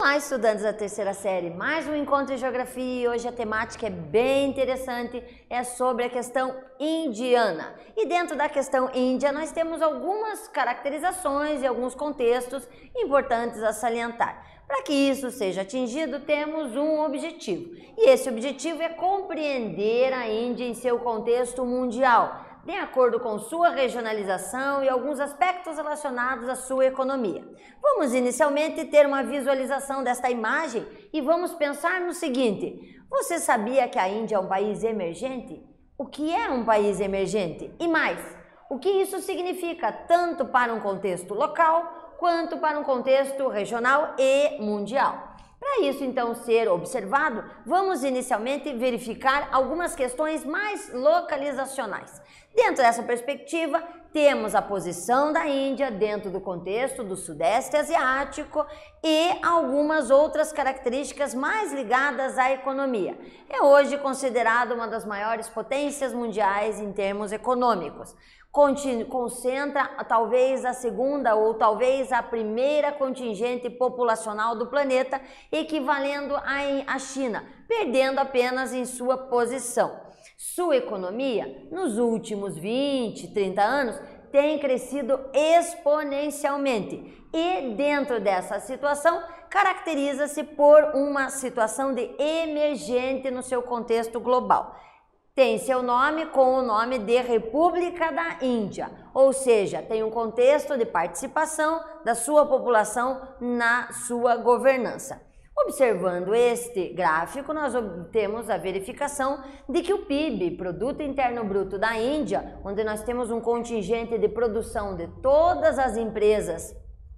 Olá, estudantes da terceira série, mais um encontro de geografia e hoje a temática é bem interessante, é sobre a questão indiana. E dentro da questão índia nós temos algumas caracterizações e alguns contextos importantes a salientar. Para que isso seja atingido, temos um objetivo, e esse objetivo é compreender a Índia em seu contexto mundial, de acordo com sua regionalização e alguns aspectos relacionados à sua economia. Vamos inicialmente ter uma visualização desta imagem e vamos pensar no seguinte: você sabia que a Índia é um país emergente? O que é um país emergente? E mais, o que isso significa tanto para um contexto local quanto para um contexto regional e mundial? Para isso, então, ser observado, vamos inicialmente verificar algumas questões mais localizacionais. Dentro dessa perspectiva, temos a posição da Índia dentro do contexto do Sudeste Asiático e algumas outras características mais ligadas à economia. É hoje considerada uma das maiores potências mundiais em termos econômicos. Concentra talvez a segunda ou talvez a primeira contingente populacional do planeta, equivalendo à China, perdendo apenas em sua posição. Sua economia, nos últimos 20, 30 anos, tem crescido exponencialmente e, dentro dessa situação, caracteriza-se por uma situação de emergente no seu contexto global. Tem seu nome com o nome de República da Índia, ou seja, tem um contexto de participação da sua população na sua governança. Observando este gráfico, nós temos a verificação de que o PIB, Produto Interno Bruto da Índia, onde nós temos um contingente de produção de todas as empresas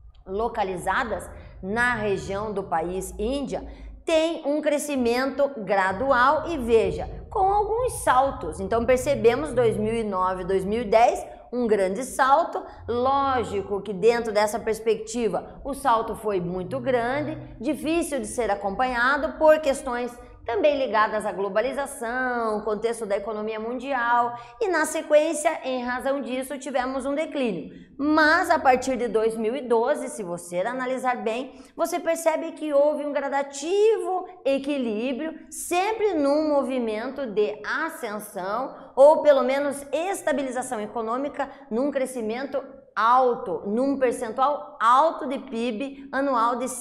localizadas na região do país Índia, tem um crescimento gradual e veja, com alguns saltos. Então percebemos 2009, 2010, um grande salto. Lógico que dentro dessa perspectiva o salto foi muito grande, difícil de ser acompanhado por questões também ligadas à globalização, contexto da economia mundial, e na sequência, em razão disso, tivemos um declínio. Mas a partir de 2012, se você analisar bem, você percebe que houve um gradativo equilíbrio, sempre num movimento de ascensão, ou pelo menos estabilização econômica, num crescimento alto, num percentual alto de PIB anual de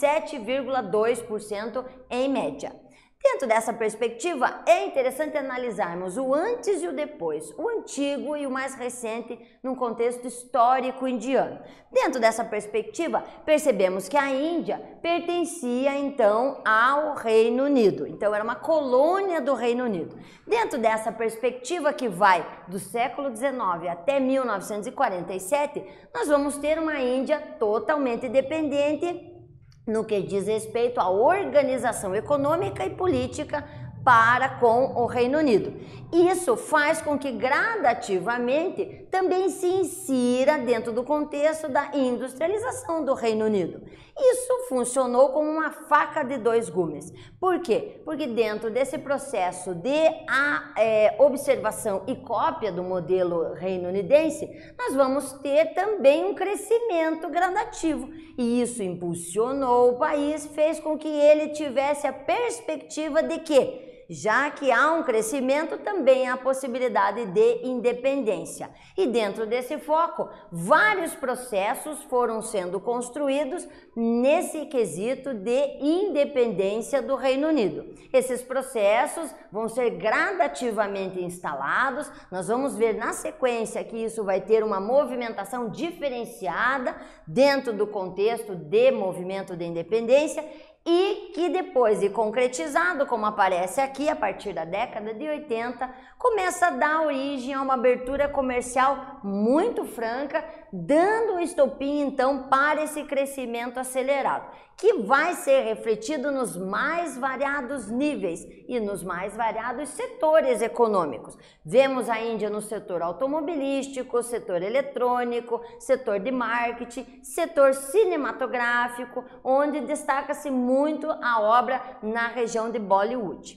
7,2% em média. Dentro dessa perspectiva, é interessante analisarmos o antes e o depois, o antigo e o mais recente num contexto histórico indiano. Dentro dessa perspectiva, percebemos que a Índia pertencia então ao Reino Unido, então era uma colônia do Reino Unido. Dentro dessa perspectiva que vai do século XIX até 1947, nós vamos ter uma Índia totalmente dependente no que diz respeito à organização econômica e política para com o Reino Unido. Isso faz com que gradativamente também se insira dentro do contexto da industrialização do Reino Unido. Isso funcionou como uma faca de dois gumes. Por quê? Porque dentro desse processo de observação e cópia do modelo reino-unidense, nós vamos ter também um crescimento gradativo. E isso impulsionou o país, fez com que ele tivesse a perspectiva de que, já que há um crescimento, também há a possibilidade de independência. E dentro desse foco, vários processos foram sendo construídos nesse quesito de independência do Reino Unido. Esses processos vão ser gradativamente instalados, nós vamos ver na sequência que isso vai ter uma movimentação diferenciada dentro do contexto de movimento de independência, e que depois de concretizado, como aparece aqui, a partir da década de 80, começa a dar origem a uma abertura comercial muito franca, dando um estopim então para esse crescimento acelerado, que vai ser refletido nos mais variados níveis e nos mais variados setores econômicos. Vemos a Índia no setor automobilístico, setor eletrônico, setor de marketing, setor cinematográfico, onde destaca-se muito a obra na região de Bollywood.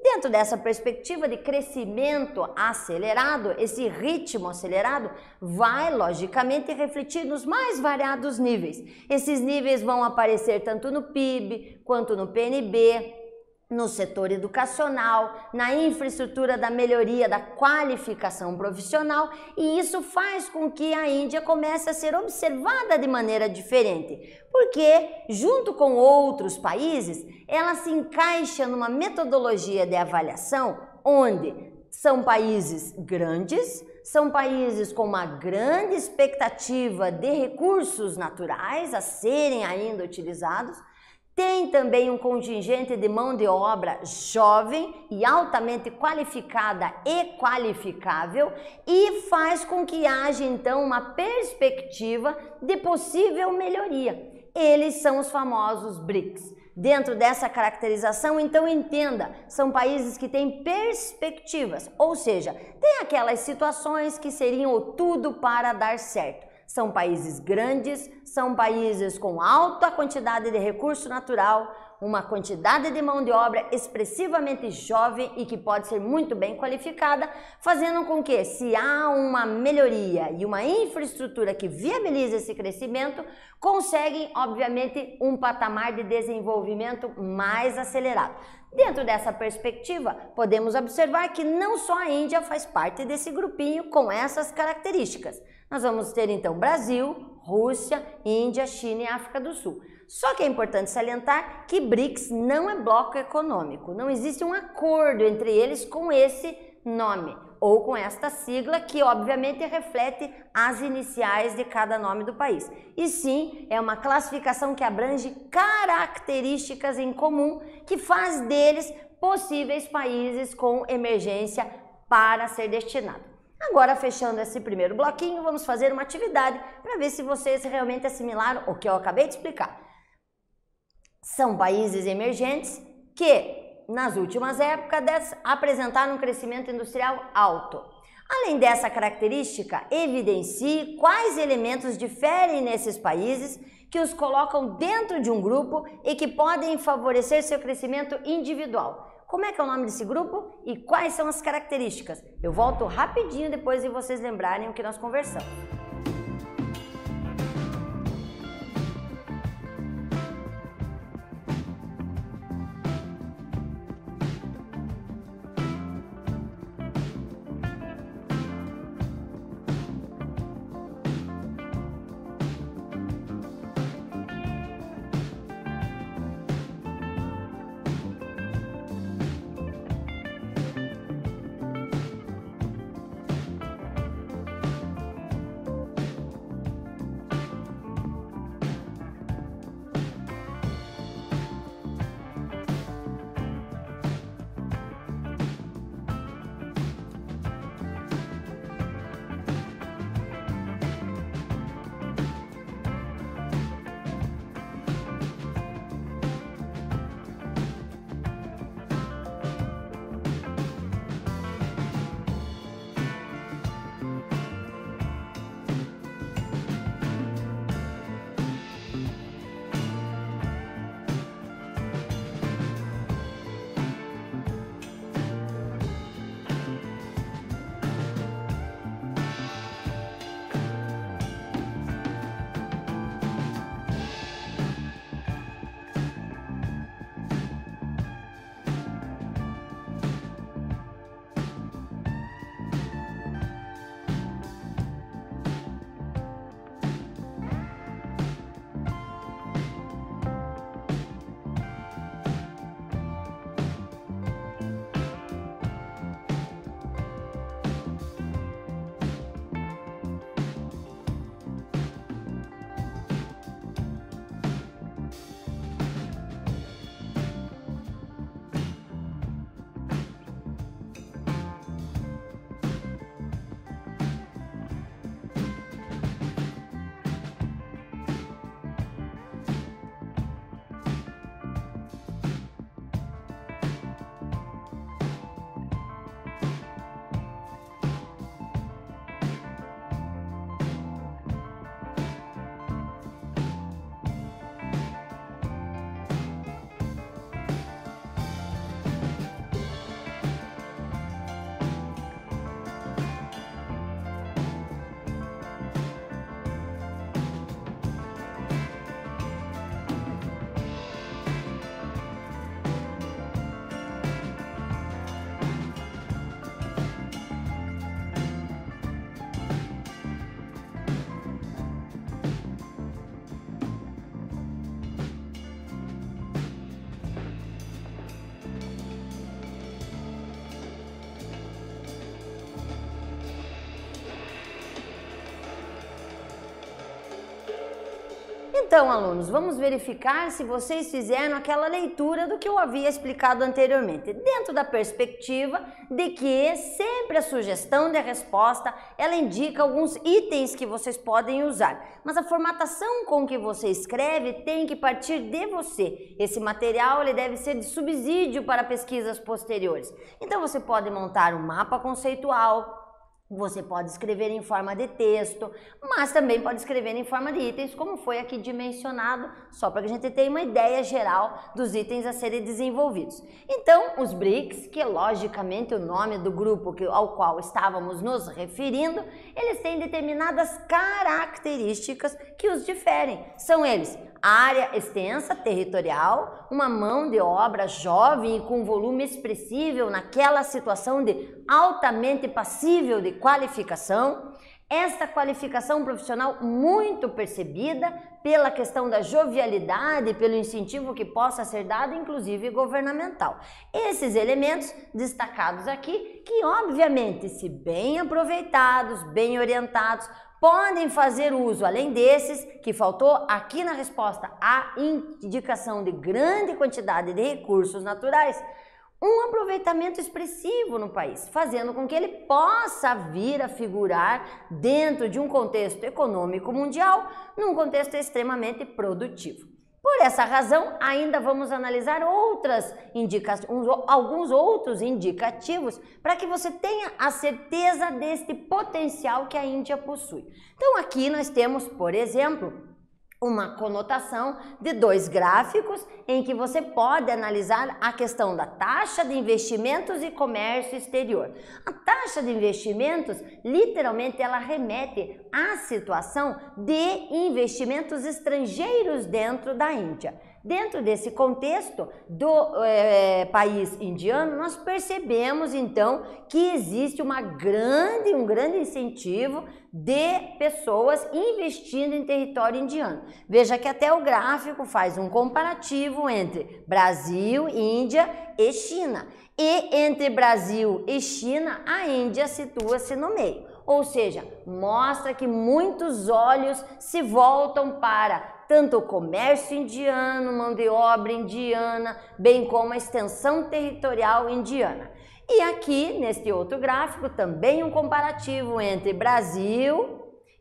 Dentro dessa perspectiva de crescimento acelerado, esse ritmo acelerado vai, logicamente, refletir nos mais variados níveis. Esses níveis vão aparecer tanto no PIB, quanto no PNB, no setor educacional, na infraestrutura da melhoria da qualificação profissional, e isso faz com que a Índia comece a ser observada de maneira diferente, porque, junto com outros países, ela se encaixa numa metodologia de avaliação onde são países grandes, são países com uma grande expectativa de recursos naturais a serem ainda utilizados. Tem também um contingente de mão de obra jovem e altamente qualificada e qualificável, e faz com que haja então uma perspectiva de possível melhoria. Eles são os famosos BRICS. Dentro dessa caracterização, então entenda, são países que têm perspectivas, ou seja, tem aquelas situações que seriam o tudo para dar certo. São países grandes, são países com alta quantidade de recurso natural, uma quantidade de mão de obra expressivamente jovem e que pode ser muito bem qualificada, fazendo com que, se há uma melhoria e uma infraestrutura que viabiliza esse crescimento, conseguem, obviamente, um patamar de desenvolvimento mais acelerado. Dentro dessa perspectiva, podemos observar que não só a Índia faz parte desse grupinho com essas características. Nós vamos ter então Brasil, Rússia, Índia, China e África do Sul. Só que é importante salientar que BRICS não é bloco econômico, não existe um acordo entre eles com esse nome ou com esta sigla que obviamente reflete as iniciais de cada nome do país. E sim, é uma classificação que abrange características em comum que faz deles possíveis países com emergência para ser destinado. Agora, fechando esse primeiro bloquinho, vamos fazer uma atividade para ver se vocês realmente assimilaram o que eu acabei de explicar. São países emergentes que, nas últimas épocas, apresentaram um crescimento industrial alto. Além dessa característica, evidencie quais elementos diferem nesses países que os colocam dentro de um grupo e que podem favorecer seu crescimento individual. Como é que é o nome desse grupo e quais são as características? Eu volto rapidinho depois de vocês lembrarem o que nós conversamos. Então, alunos, vamos verificar se vocês fizeram aquela leitura do que eu havia explicado anteriormente, dentro da perspectiva de que sempre a sugestão de resposta, ela indica alguns itens que vocês podem usar, mas a formatação com que você escreve tem que partir de você. Esse material ele deve ser de subsídio para pesquisas posteriores. Então, você pode montar um mapa conceitual, você pode escrever em forma de texto, mas também pode escrever em forma de itens, como foi aqui dimensionado, só para que a gente tenha uma ideia geral dos itens a serem desenvolvidos. Então, os BRICS, que é logicamente o nome do grupo ao qual estávamos nos referindo, eles têm determinadas características que os diferem. São eles: área extensa, territorial, uma mão de obra jovem e com volume expressivo naquela situação de altamente passível de qualificação, esta qualificação profissional muito percebida pela questão da jovialidade, pelo incentivo que possa ser dado, inclusive governamental. Esses elementos destacados aqui, que obviamente, se bem aproveitados, bem orientados, podem fazer uso, além desses, que faltou aqui na resposta, a indicação de grande quantidade de recursos naturais, um aproveitamento expressivo no país, fazendo com que ele possa vir a figurar dentro de um contexto econômico mundial, num contexto extremamente produtivo. Por essa razão, ainda vamos analisar alguns outros indicativos para que você tenha a certeza deste potencial que a Índia possui. Então, aqui nós temos, por exemplo, uma conotação de dois gráficos em que você pode analisar a questão da taxa de investimentos e comércio exterior. A taxa de investimentos, literalmente, ela remete à situação de investimentos estrangeiros dentro da Índia. Dentro desse contexto do país indiano, nós percebemos então que existe um grande incentivo de pessoas investindo em território indiano. Veja que até o gráfico faz um comparativo entre Brasil, Índia e China. E entre Brasil e China, a Índia situa-se no meio. Ou seja, mostra que muitos olhos se voltam para tanto o comércio indiano, mão de obra indiana, bem como a extensão territorial indiana. E aqui, neste outro gráfico, também um comparativo entre Brasil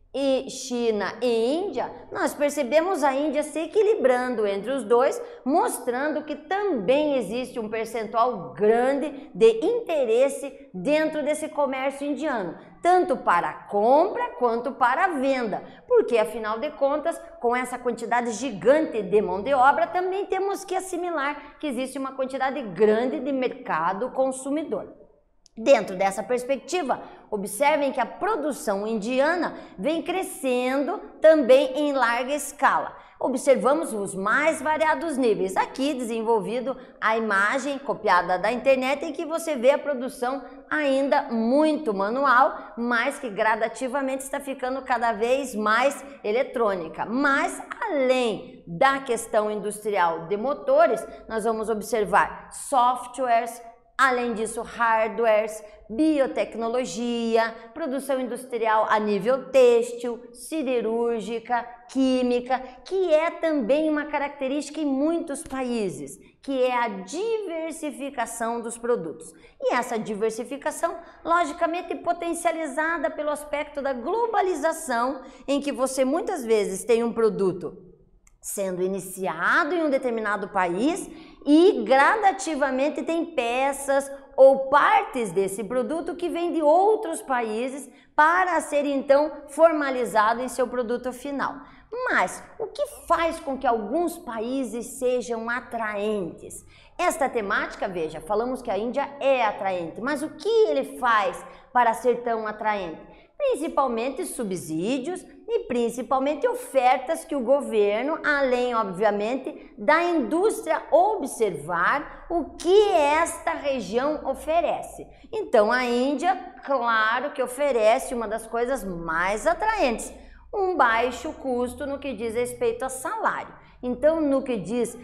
e China e Índia, nós percebemos a Índia se equilibrando entre os dois, mostrando que também existe um percentual grande de interesse dentro desse comércio indiano, tanto para a compra quanto para a venda, porque afinal de contas, com essa quantidade gigante de mão de obra, também temos que assimilar que existe uma quantidade grande de mercado consumidor. Dentro dessa perspectiva, observem que a produção indiana vem crescendo também em larga escala. Observamos os mais variados níveis. Aqui desenvolvido a imagem copiada da internet em que você vê a produção ainda muito manual, mas que gradativamente está ficando cada vez mais eletrônica. Mas além da questão industrial de motores, nós vamos observar softwares, além disso, hardwares, biotecnologia, produção industrial a nível têxtil, siderúrgica, química, que é também uma característica em muitos países, que é a diversificação dos produtos. E essa diversificação, logicamente, potencializada pelo aspecto da globalização, em que você muitas vezes tem um produto sendo iniciado em um determinado país e gradativamente tem peças ou partes desse produto que vêm de outros países para ser então formalizado em seu produto final. Mas o que faz com que alguns países sejam atraentes? Esta temática, veja, falamos que a Índia é atraente, mas o que ele faz para ser tão atraente? Principalmente subsídios e principalmente ofertas que o governo, além obviamente da indústria, observar o que esta região oferece. Então a Índia, claro que oferece uma das coisas mais atraentes, um baixo custo no que diz respeito a salário. Então, no que diz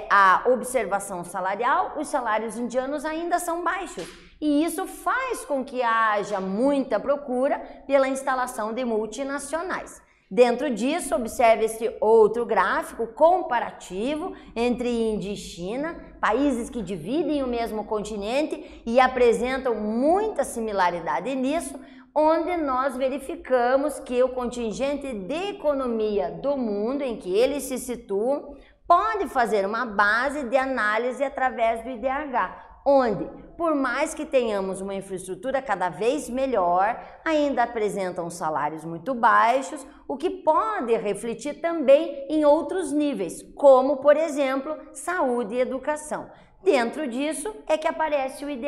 a observação salarial, os salários indianos ainda são baixos. E isso faz com que haja muita procura pela instalação de multinacionais. Dentro disso, observe esse outro gráfico comparativo entre Índia e China, países que dividem o mesmo continente e apresentam muita similaridade nisso, onde nós verificamos que o contingente de economia do mundo em que eles se situam pode fazer uma base de análise através do IDH, onde, por mais que tenhamos uma infraestrutura cada vez melhor, ainda apresentam salários muito baixos, o que pode refletir também em outros níveis, como, por exemplo, saúde e educação. Dentro disso é que aparece o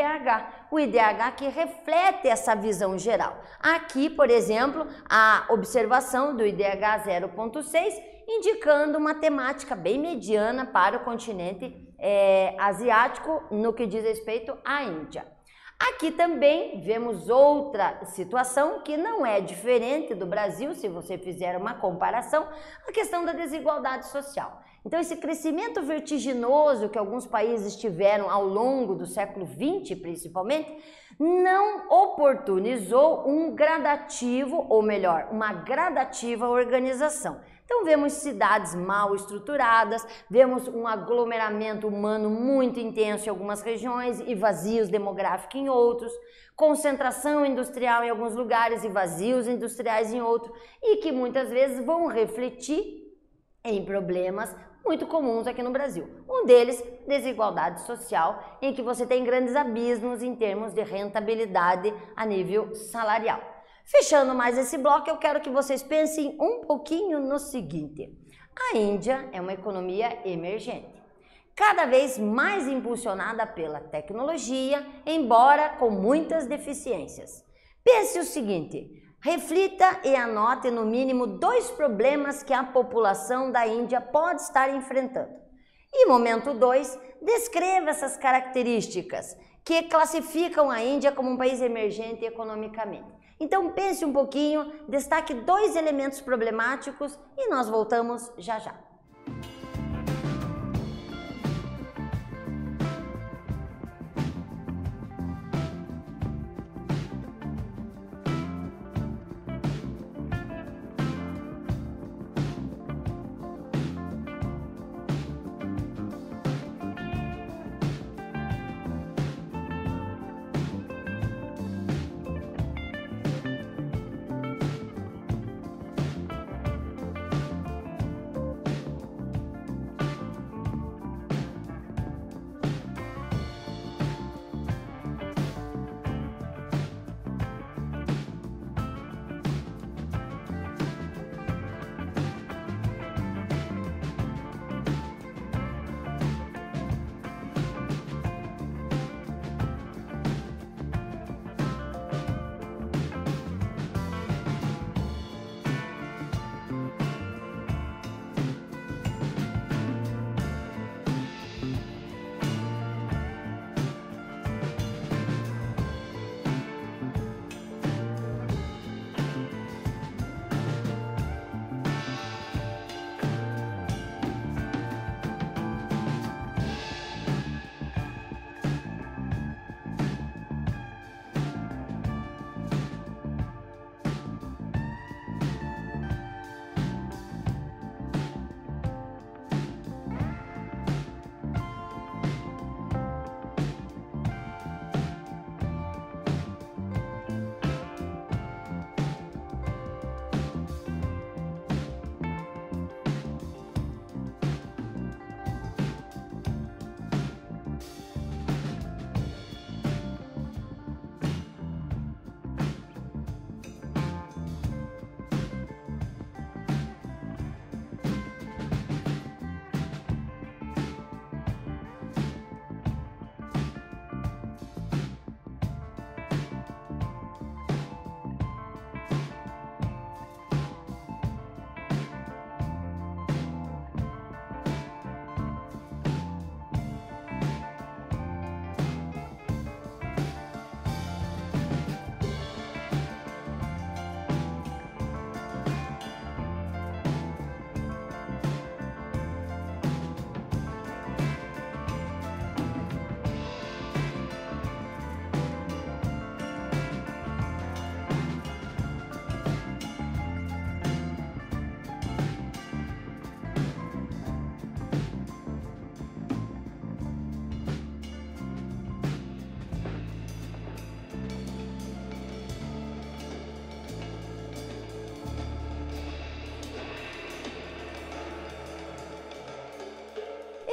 IDH que reflete essa visão geral. Aqui, por exemplo, a observação do IDH 0,6, indicando uma temática bem mediana para o continente asiático no que diz respeito à Índia. Aqui também vemos outra situação que não é diferente do Brasil, se você fizer uma comparação, a questão da desigualdade social. Então, esse crescimento vertiginoso que alguns países tiveram ao longo do século XX, principalmente, não oportunizou um gradativo, ou melhor, uma gradativa organização. Então, vemos cidades mal estruturadas, vemos um aglomeramento humano muito intenso em algumas regiões e vazios demográficos em outros, concentração industrial em alguns lugares e vazios industriais em outros, e que muitas vezes vão refletir em problemas muito comuns aqui no Brasil. Um deles, desigualdade social, em que você tem grandes abismos em termos de rentabilidade a nível salarial. Fechando mais esse bloco, eu quero que vocês pensem um pouquinho no seguinte. A Índia é uma economia emergente, cada vez mais impulsionada pela tecnologia, embora com muitas deficiências. Pense o seguinte: reflita e anote no mínimo 2 problemas que a população da Índia pode estar enfrentando. E momento 2, descreva essas características que classificam a Índia como um país emergente economicamente. Então pense um pouquinho, destaque 2 elementos problemáticos e nós voltamos já já.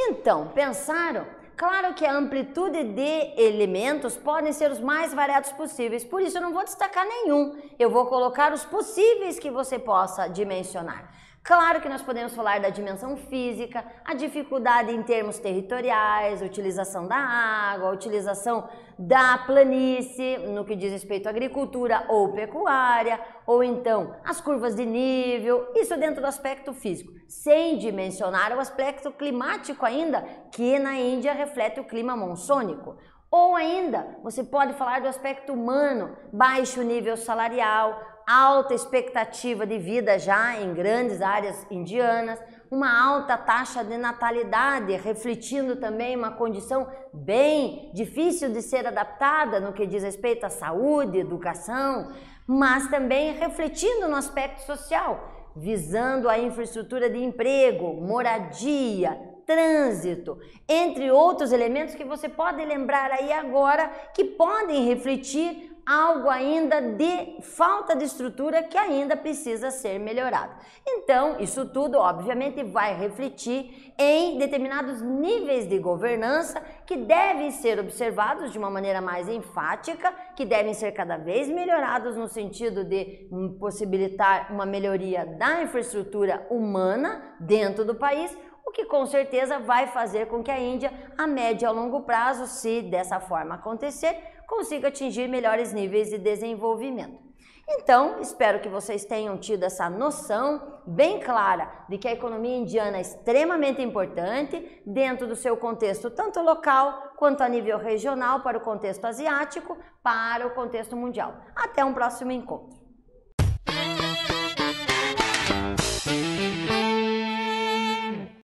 Então, pensaram? Claro que a amplitude de elementos podem ser os mais variados possíveis, por isso eu não vou destacar nenhum, eu vou colocar os possíveis que você possa dimensionar. Claro que nós podemos falar da dimensão física, a dificuldade em termos territoriais, a utilização da água, a utilização da planície, no que diz respeito à agricultura ou pecuária, ou então as curvas de nível, isso dentro do aspecto físico, sem dimensionar o aspecto climático ainda, que na Índia reflete o clima monsônico. Ou ainda, você pode falar do aspecto humano, baixo nível salarial, alta expectativa de vida já em grandes áreas indianas, uma alta taxa de natalidade, refletindo também uma condição bem difícil de ser adaptada no que diz respeito à saúde, educação, mas também refletindo no aspecto social, visando a infraestrutura de emprego, moradia, trânsito, entre outros elementos que você pode lembrar aí agora que podem refletir algo ainda de falta de estrutura que ainda precisa ser melhorado. Então, isso tudo obviamente vai refletir em determinados níveis de governança que devem ser observados de uma maneira mais enfática, que devem ser cada vez melhorados no sentido de possibilitar uma melhoria da infraestrutura humana dentro do país, o que com certeza vai fazer com que a Índia, a médio e a longo prazo, se dessa forma acontecer, consiga atingir melhores níveis de desenvolvimento. Então, espero que vocês tenham tido essa noção bem clara de que a economia indiana é extremamente importante dentro do seu contexto, tanto local quanto a nível regional, para o contexto asiático, para o contexto mundial. Até um próximo encontro!